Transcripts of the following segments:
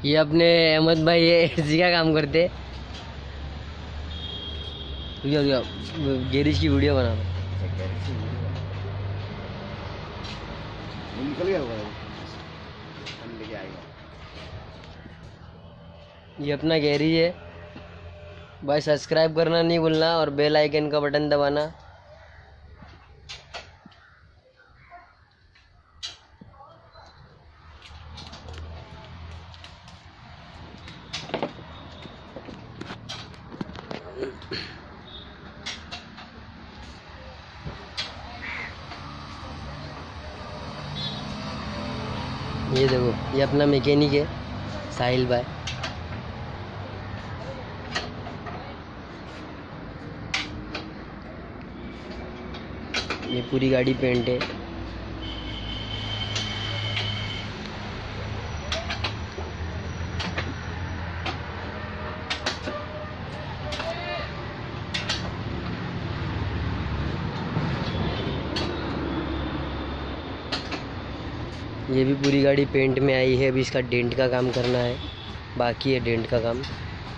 ये अपने अहमद भाई ये एसी का काम करते। गैरेज की वीडियो बना निकल गया होगा हम लेके आएगा। ये अपना गैरेज है भाई। सब्सक्राइब करना नहीं भूलना और बेल आइकन का बटन दबाना। ये देखो ये अपना मैकेनिक है साहिल भाई। ये पूरी गाड़ी पेंट है। ये भी पूरी गाड़ी पेंट में आई है। अभी इसका डेंट का काम करना है, बाकी है डेंट का काम।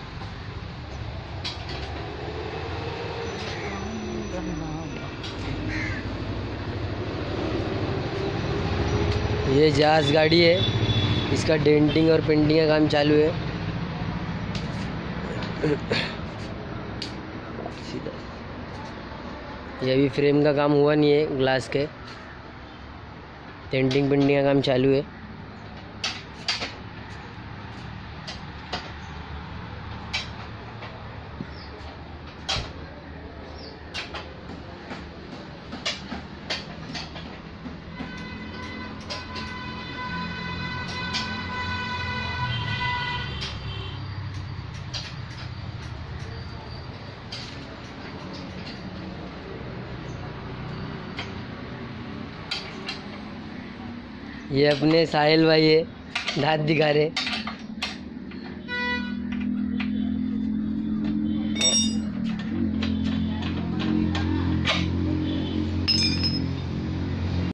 ये जहाज गाड़ी है, इसका डेंटिंग और पेंटिंग का काम चालू है। ये अभी फ्रेम का काम हुआ नहीं है, ग्लास के डेंटिंग पेंटिंग का काम चालू है। ये अपने साहिल भाई है, दांत दिखा रहे।